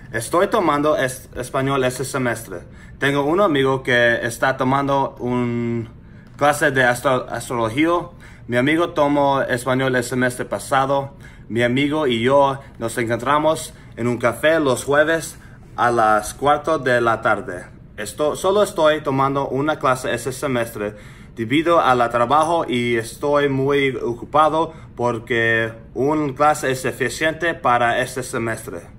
Estoy tomando español este semestre. Tengo un amigo que está tomando una clase de astrología. Mi amigo tomó español el semestre pasado. Mi amigo y yo nos encontramos en un café los jueves a las 4 de la tarde. Solo estoy tomando una clase este semestre debido al trabajo y estoy muy ocupado porque una clase es suficiente para este semestre.